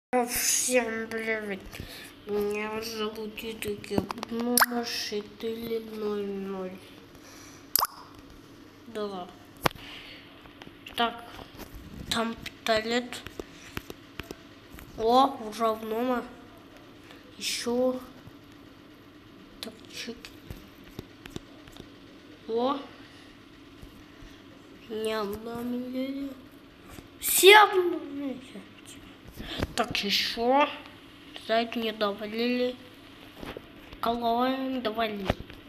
Всем привет! Меня зовут Итаки, номер 400. Да. Так, там пистолет. О, уже в номер. Еще. Так, чик. О. Не обновили. Все обновили. Так, еще. Сайт не довалили. Колонн довалили.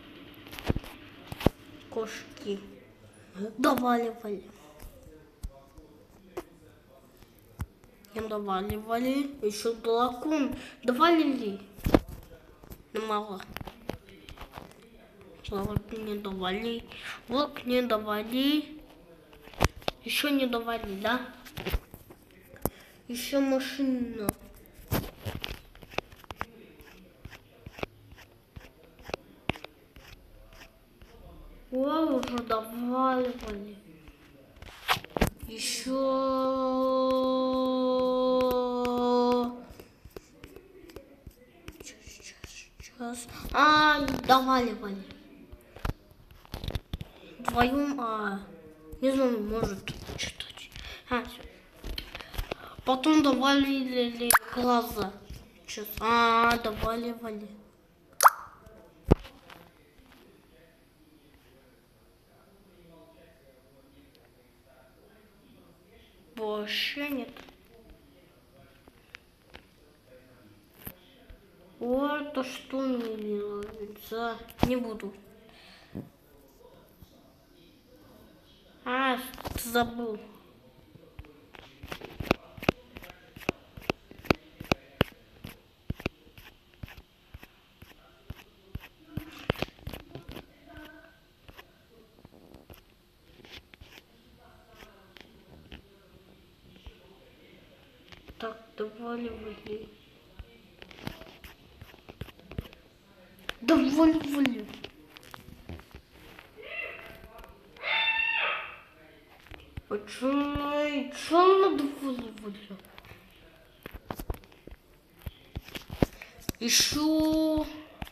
Кошки доваливали. Не доваливали. Еще дракон довалили. Но мало. Вот не довали. Вот не довали. Еще не довали, да? Еще машина. О, уже доваливали. Еще. Сейчас. Доваливали. Вдвоем, не знаю, может читать. Потом довалили глаза. Сейчас. Доваливали. Больше нет. Вот то, что мне нравится. Не буду. Забыл. Так, доваливали. Доваливали. Почему доваливали? Еще.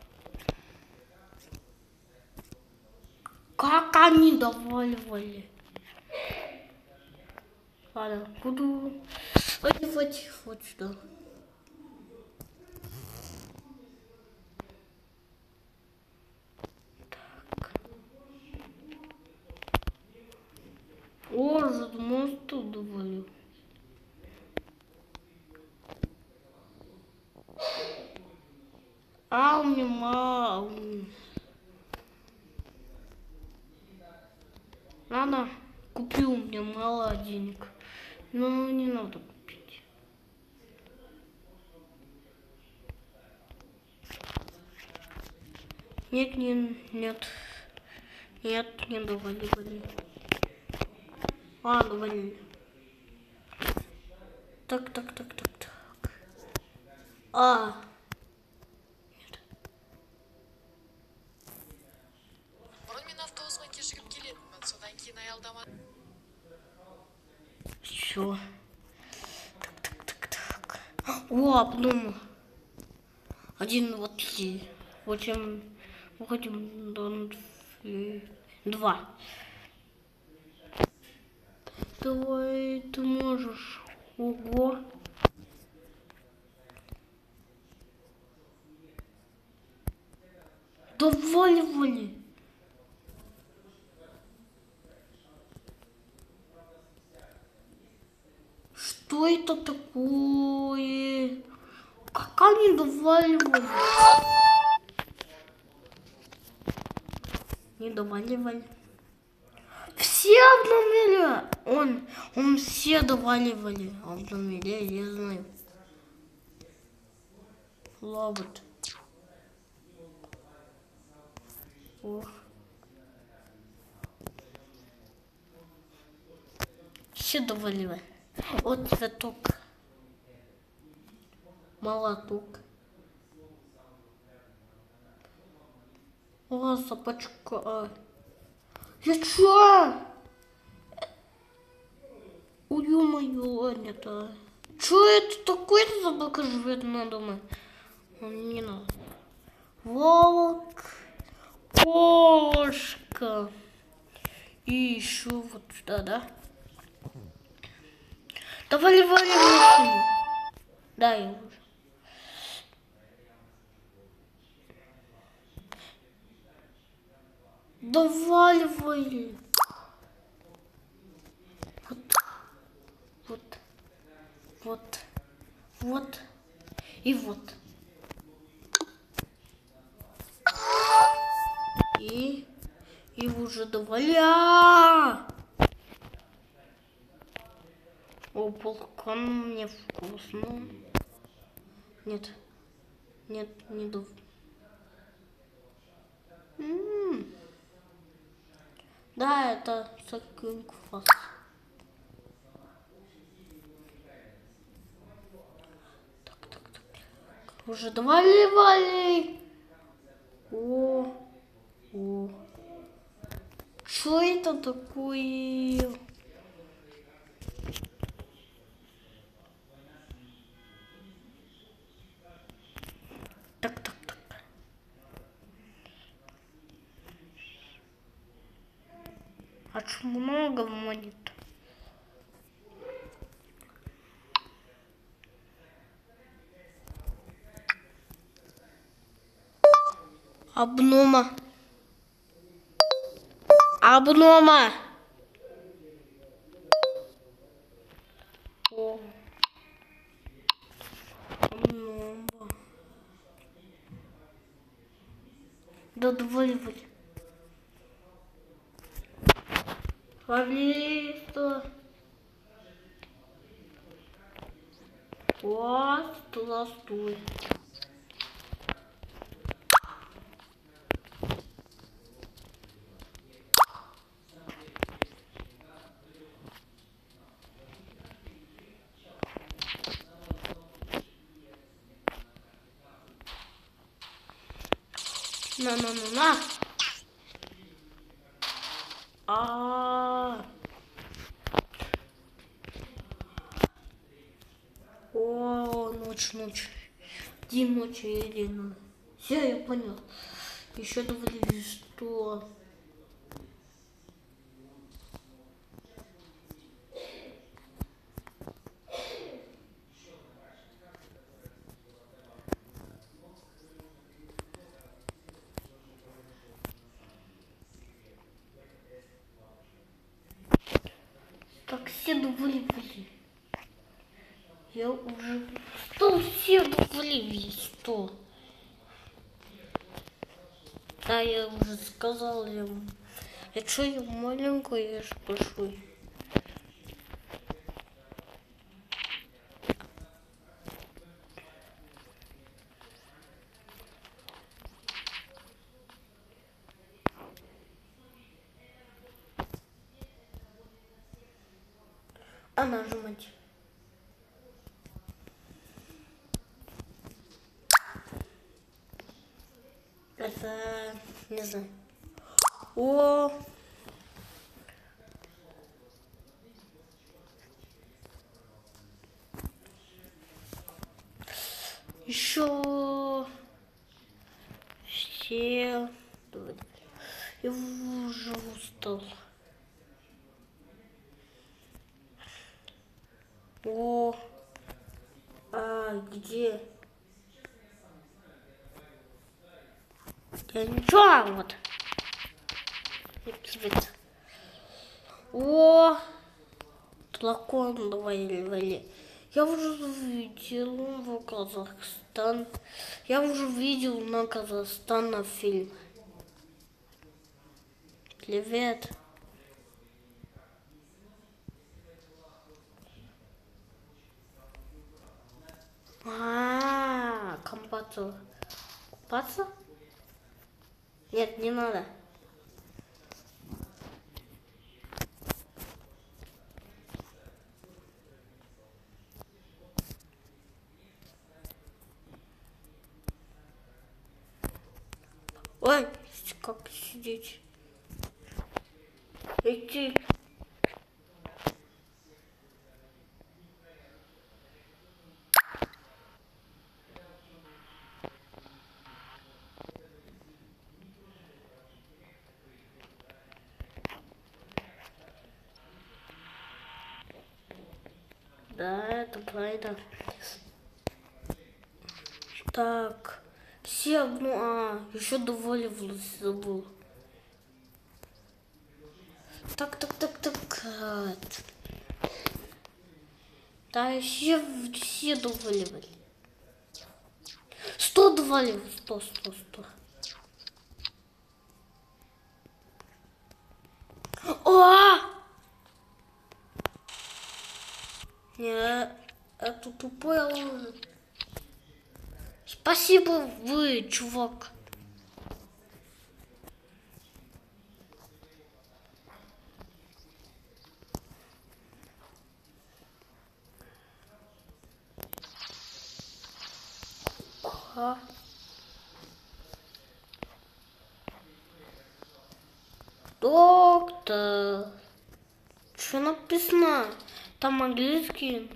Как они доваливали? Ладно, буду одевать вот сюда. О, задумал, что довалил. У меня мало. Надо, купил, у меня мало денег. Но не надо купить. Нет, не доваливали. Довалили. Так. Нет. Все. Так. Обдумал. 1, 2, 3. Выходим 2. Давай, ты можешь. Ого. Доваливали. Что это такое? Как они доваливали? Не доваливали. Все обновили. Он все доваливали. Обновили, я знаю. Ловит. Все доваливали. Вот цветок. Молоток. Собачка. Я чё? Ё-моё, это. Что это такое? Собака живет надо мной. Не надо. Волк, кошка. И еще вот сюда, да? Давай, вали машину. Да, я уже. Доваливай. Вот. И вот. И уже доваля. О, полкан мне вкусно. Нет, не дов. Да, это сакин квас. Так. Уже доваливай. О. Что это такое? Так. А что много монет? Обнома. О. Обнома. Да доваливай. Ловли-то. Стой. На. О, ночь. День ночи или все, я понял. Еще довели что? Так, все доваливали. Я уже стол все доваливали, стол. Да, я уже сказал ему. Я что, я маленькая, я же большой. А нажимать. Это не знаю. О! Еще все. Я уже устал. О! А где? Я ничего, вот. О! Тлакон доваливали. Я уже видел в Казахстан. Я уже видел на Казахстан фильм. Привет. Купаться. Купаться? Нет, не надо. Ой, как сидеть? Идти. Да, это правильно. Так, все, еще доволивалась, забыл. Так. Да, все доволивали. 100 доволивали, 100. О! Не, это тупой лужа. Спасибо вы, чувак. Доктор. Что написано? Там английский.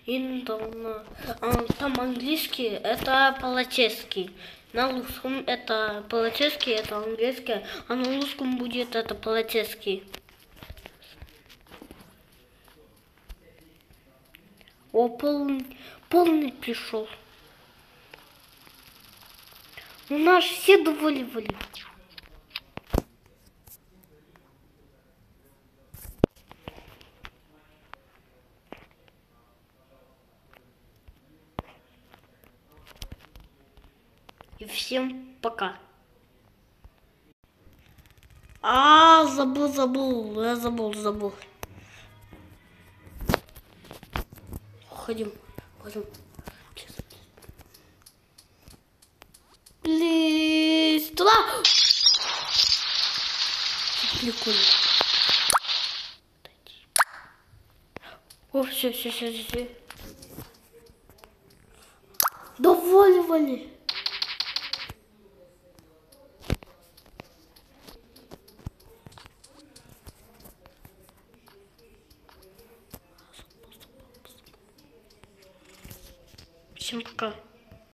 Там английский, это полицейский. На русском это полицейский, это английский, а на русском будет это полицейский. О, полный пришел. У нас все доволивали. И всем пока. Забыл. Я забыл. Ходим. Плиз, туда! Прикольно. О, все. Доволивали. Всем пока.